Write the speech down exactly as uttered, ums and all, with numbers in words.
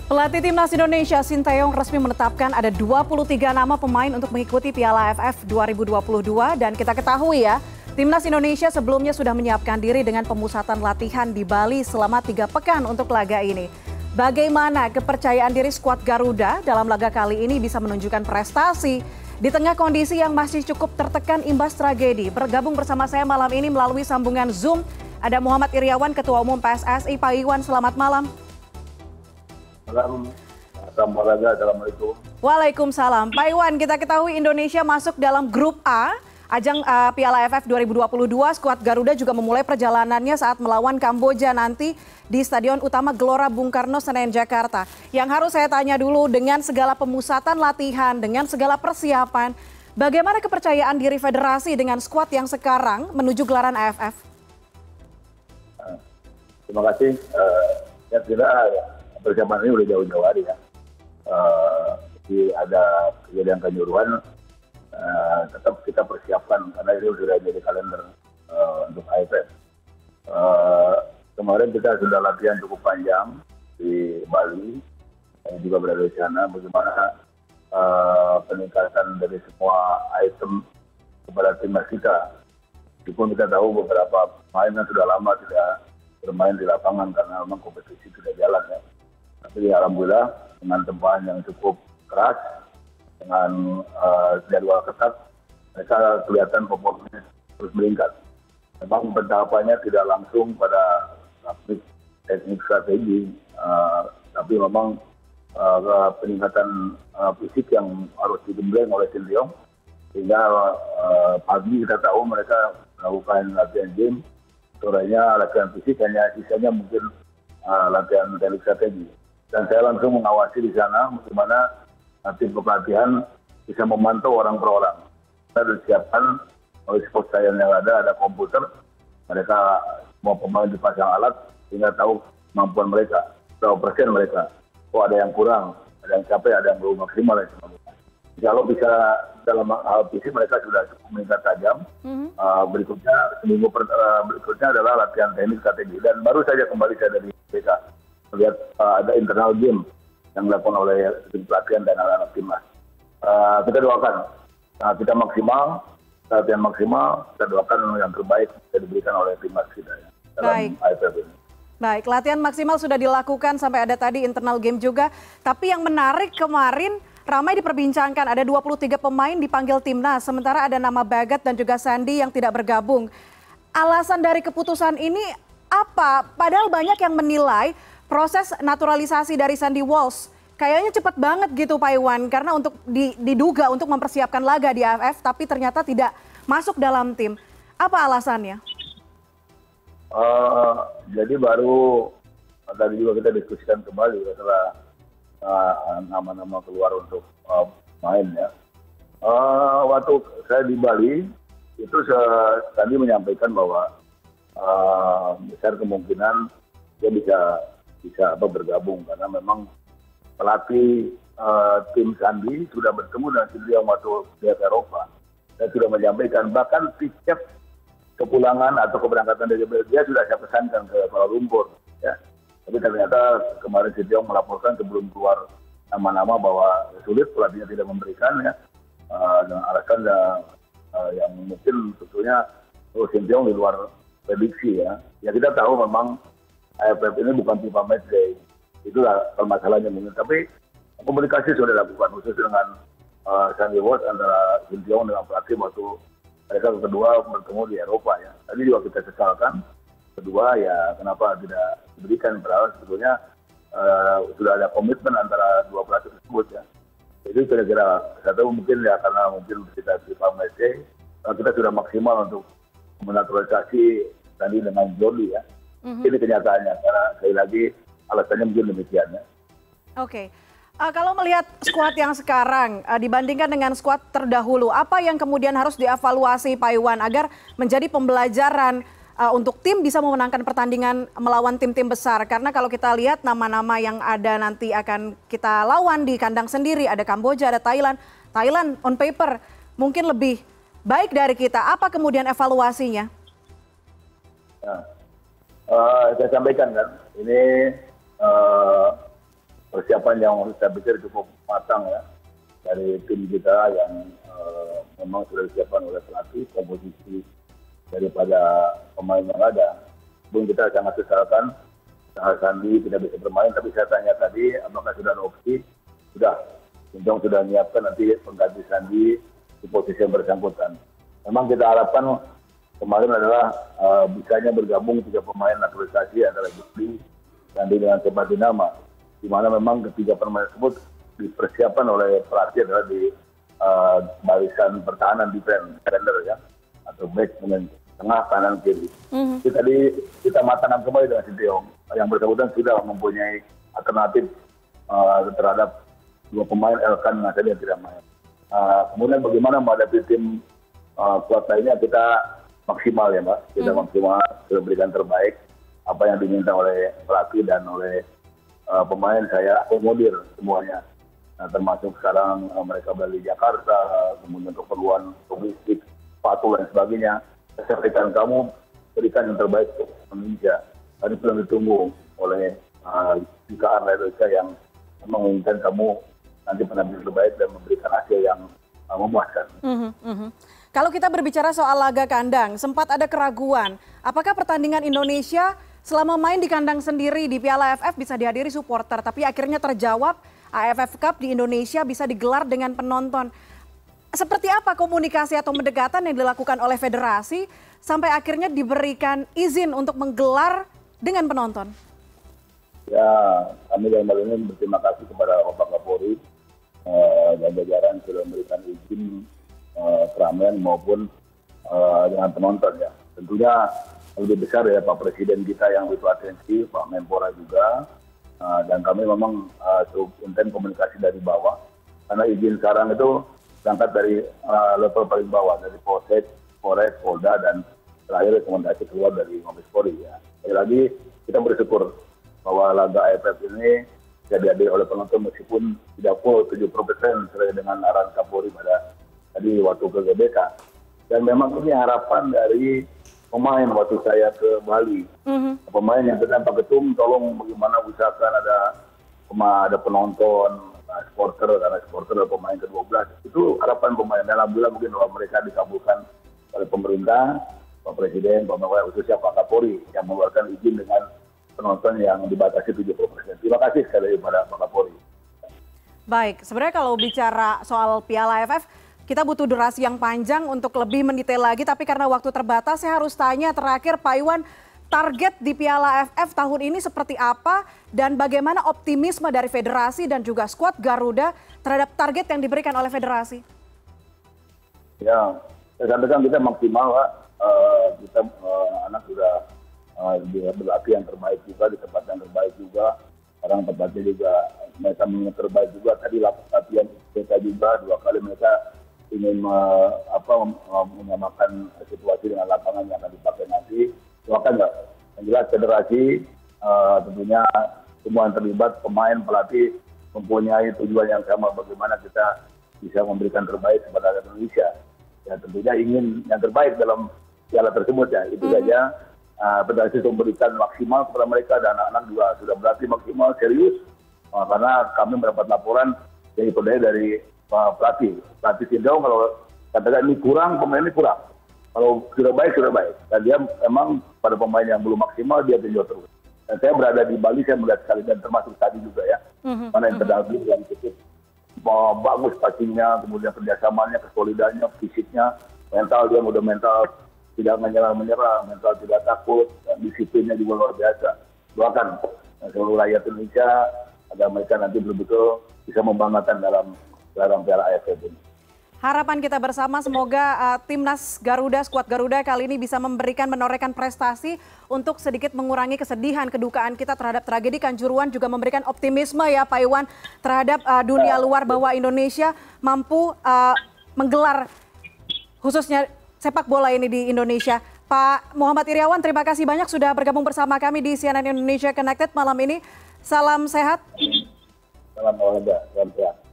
Pelatih Timnas Indonesia Sinteyong resmi menetapkan ada dua puluh tiga nama pemain untuk mengikuti Piala A F F dua ribu dua puluh dua dan kita ketahui ya, Timnas Indonesia sebelumnya sudah menyiapkan diri dengan pemusatan latihan di Bali selama tiga pekan untuk laga ini. Bagaimana kepercayaan diri skuad Garuda dalam laga kali ini bisa menunjukkan prestasi di tengah kondisi yang masih cukup tertekan imbas tragedi? Bergabung bersama saya malam ini melalui sambungan Zoom ada Muhammad Iryawan, Ketua Umum P S S I. Pak Iwan, selamat malam. Malam, Assalamualaikum. Assalamualaikum. Waalaikumsalam. Pak Iwan, kita ketahui Indonesia masuk dalam grup A, ajang uh, Piala A F F dua ribu dua puluh dua. Skuad Garuda juga memulai perjalanannya saat melawan Kamboja nanti di Stadion Utama Gelora Bung Karno, Senayan, Jakarta. Yang harus saya tanya dulu, dengan segala pemusatan latihan, dengan segala persiapan, bagaimana kepercayaan diri federasi dengan skuad yang sekarang menuju gelaran A F F? Terima kasih. Uh, ya kira persiapan ini udah jauh-jauh hari ya. Uh, jadi ada kejadian kanjuruhan, uh, tetap kita persiapkan karena ini sudah jadi kalender uh, untuk A F F. Uh, kemarin kita sudah latihan cukup panjang di Bali, dan juga berada di sana. Bagaimana uh, peningkatan dari semua item kepada timnas kita. Meskipun kita tahu beberapa pemain yang sudah lama tidak bermain di lapangan karena memang kompetisi tidak jalan ya. Tapi alhamdulillah dengan tempahan yang cukup keras, dengan uh, jadwal ketat, mereka kelihatan performanya terus meningkat. Memang pentahapannya tidak langsung pada teknik, teknik strategi, uh, tapi memang uh, peningkatan uh, fisik yang harus digembleng oleh Sinteyong. Sehingga uh, pagi kita tahu mereka melakukan latihan gym, sorenya latihan fisik, hanya sisanya mungkin uh, latihan teknik strategi. Dan saya langsung mengawasi di sana bagaimana tim kepelatihan bisa memantau orang per orang. Kita disiapkan oleh sport science yang ada, ada komputer, mereka semua pemain dipasang alat sehingga tahu kemampuan mereka, tahu persen mereka. Oh ada yang kurang, ada yang capek, ada yang belum maksimal. Kalau bisa dalam hal fisik mereka sudah cukup meningkat tajam. Mm-hmm. uh, berikutnya seminggu per, uh, berikutnya adalah latihan teknik strategi. Dan baru saja kembali saya dari B K. Lihat uh, ada internal game yang dilakukan oleh tim pelatihan dan anak-anak timnas. Uh, kita doakan, uh, kita maksimal, latihan maksimal, kita doakan yang terbaik bisa diberikan oleh timnas kita ya, dalam A F F ini. Baik, latihan maksimal sudah dilakukan sampai ada tadi internal game juga. Tapi yang menarik kemarin ramai diperbincangkan ada dua puluh tiga pemain dipanggil timnas, sementara ada nama Bagat dan juga Sandy yang tidak bergabung. Alasan dari keputusan ini apa? Padahal banyak yang menilai proses naturalisasi dari Sandy Walsh kayaknya cepat banget gitu Pak Iwan, karena untuk diduga untuk mempersiapkan laga di A F F tapi ternyata tidak masuk dalam tim. Apa alasannya? Uh, jadi baru tadi juga kita diskusikan kembali setelah uh, nama-nama keluar untuk uh, main ya. Uh, waktu saya di Bali itu Sandy menyampaikan bahwa uh, besar kemungkinan dia bisa bisa apa bergabung karena memang pelatih uh, tim Sandy sudah bertemu dengan Sinteyong waktu di Eropa dan sudah menyampaikan bahkan tiket kepulangan atau keberangkatan dari Belgia sudah saya pesankan ke Kuala Lumpur ya. Tapi ternyata kemarin Sinteyong melaporkan sebelum keluar nama-nama bahwa sulit pelatihnya tidak memberikan ya uh, dengan alasan uh, uh, yang mungkin sebetulnya oh, Sinteyong di luar prediksi ya. Ya kita tahu memang A F F ini bukan FIFA matchday, itulah permasalahannya mungkin. Tapi komunikasi sudah dilakukan khusus dengan uh, Sandy Walsh antara Sinteyong dengan pelatih waktu mereka kedua bertemu di Eropa ya. Tadi juga kita sesalkan, kedua ya kenapa tidak diberikan, padahal sebetulnya uh, sudah ada komitmen antara dua pelatih tersebut ya. Jadi kira-kira saya tahu mungkin ya karena mungkin kita FIFA matchday, uh, kita sudah maksimal untuk menaturalisasi Sandy dengan Jody ya. Mm-hmm. Ini kenyataannya, karena sekali lagi alasannya mungkin demikian ya. Oke, okay. uh, kalau melihat skuad yang sekarang uh, dibandingkan dengan skuad terdahulu, apa yang kemudian harus dievaluasi Pak Iwan agar menjadi pembelajaran uh, untuk tim bisa memenangkan pertandingan melawan tim-tim besar? Karena kalau kita lihat nama-nama yang ada nanti akan kita lawan di kandang sendiri, ada Kamboja, ada Thailand. Thailand on paper mungkin lebih baik dari kita. Apa kemudian evaluasinya? Nah. Uh, saya sampaikan kan, ini uh, persiapan yang saya pikir cukup matang ya dari tim kita yang uh, memang sudah disiapkan oleh pelatih, komposisi daripada pemain yang ada. Pun kita sangat sesalkan Sandi tidak bisa bermain, tapi saya tanya tadi apakah sudah ada opsi? Sudah, Sintayong sudah menyiapkan nanti pengganti Sandi di posisi yang bersangkutan. Memang kita harapkan kemarin adalah uh, bisanya bergabung tiga pemain naturalisasi antara Juli, Sandi dengan Sebatinama, di mana memang ketiga pemain tersebut dipersiapkan oleh pelatih adalah di uh, barisan pertahanan defense defender ya, atau back dengan tengah, kanan, kiri. Mm-hmm. Jadi tadi kita matangkan kembali dengan Sintayong yang bersangkutan sudah mempunyai alternatif uh, terhadap dua pemain Elkan Nasri yang tidak main. Uh, kemudian bagaimana menghadapi tim uh, kuat lainnya, kita maksimal ya Mbak, kita mm-hmm. maksimal, kita berikan terbaik apa yang diminta oleh pelatih dan oleh uh, pemain. Saya akomodir semuanya. Nah, termasuk sekarang uh, mereka berada di Jakarta, uh, kemudian keperluan logistik, sepatu dan sebagainya. Saya berikan kamu, berikan yang terbaik untuk Indonesia. Tadi belum ditunggu oleh uh, Jika Indonesia yang menginginkan kamu nanti penampil terbaik dan memberikan hasil yang uh, memuaskan. Mm-hmm, mm-hmm. Kalau kita berbicara soal laga kandang, sempat ada keraguan. Apakah pertandingan Indonesia selama main di kandang sendiri di Piala A F F bisa dihadiri supporter, tapi akhirnya terjawab A F F Cup di Indonesia bisa digelar dengan penonton. Seperti apa komunikasi atau pendekatan yang dilakukan oleh federasi sampai akhirnya diberikan izin untuk menggelar dengan penonton? Ya, kami dalam hal ini berterima kasih kepada Bapak Kapolri eh, dan jajaran sudah memberikan izin eh, keramaian maupun eh, dengan penonton ya. Tentunya lebih besar ya Pak Presiden kita yang itu atensi, Pak Menpora juga, eh, dan kami memang eh, cukup intens komunikasi dari bawah karena izin sekarang itu berangkat dari uh, level paling bawah, dari Polsek, Polres, Polda, dan terakhir rekomendasi keluar dari Mabes Polri. Ya. Sekali lagi kita bersyukur bahwa laga A F F ini bisa dihadiri oleh penonton meskipun tidak full tujuh puluh persen sesuai dengan arahan Kapolri pada tadi waktu ke G B K. Dan memang ini harapan dari pemain waktu saya ke Bali. Mm-hmm. Pemain yang dengan Pak Ketum, tolong bagaimana usahakan ada ada penonton, supporter, karena supporter adalah pemain ke dua belas. Itu harapan pemain. Alhamdulillah mungkin bahwa mereka dikabulkan oleh pemerintah, Pak Presiden, Pak Menpora, khususnya Pak Kapolri yang mengeluarkan izin dengan penonton yang dibatasi tujuh puluh persen. Terima kasih sekali kepada Pak Kapolri. Baik, sebenarnya kalau bicara soal Piala A F F, kita butuh durasi yang panjang untuk lebih mendetail lagi, tapi karena waktu terbatas, saya harus tanya terakhir Pak Iwan, target di Piala A F F tahun ini seperti apa dan bagaimana optimisme dari federasi dan juga skuad Garuda terhadap target yang diberikan oleh federasi? Ya, saya sampaikan kita maksimal Pak. Uh, kita uh, anak sudah uh, berlatih yang terbaik juga, di tempat yang terbaik juga. Sekarang tempatnya juga mereka yang terbaik juga. Tadi latihan mereka juga dua kali mereka ingin uh, apa, uh, menyamakan situasi dengan lapangan yang akan dipakai nanti. Doakan nggak? Yang jelas federasi uh, tentunya semua yang terlibat, pemain, pelatih mempunyai tujuan yang sama bagaimana kita bisa memberikan terbaik kepada Indonesia. Ya tentunya ingin yang terbaik dalam piala tersebut ya. Itu mm-hmm. saja uh, federasi memberikan maksimal kepada mereka dan anak-anak juga sudah berlatih maksimal serius uh, karena kami mendapat laporan dari perdaya dari uh, pelatih. Pelatih Sintayong kalau katakan ini kurang, pemain ini kurang. Kalau sudah baik, sudah baik. Dan dia memang pada pemain yang belum maksimal, dia tunjuk terus. Dan saya berada di Bali, saya melihat sekali, dan termasuk tadi juga ya. Mm-hmm. Mana yang terdahulu, yang cukup bagus passingnya, kemudian kerjasamanya, kesolidannya, fisiknya, mental, dia udah mental tidak menyerah-menyerah, mental tidak takut, dan disiplinnya juga luar biasa. Doakan seluruh rakyat Indonesia, agar mereka nanti betul-betul bisa membanggakan dalam gelaran Piala A F F ini. Harapan kita bersama semoga uh, timnas Garuda, skuad Garuda kali ini bisa memberikan menorehkan prestasi untuk sedikit mengurangi kesedihan, kedukaan kita terhadap tragedi Kanjuruhan, juga memberikan optimisme ya Pak Iwan terhadap uh, dunia luar bahwa Indonesia mampu uh, menggelar khususnya sepak bola ini di Indonesia. Pak Muhammad Iryawan, terima kasih banyak sudah bergabung bersama kami di C N N Indonesia Connected malam ini. Salam sehat. Salam olahraga, salam sehat.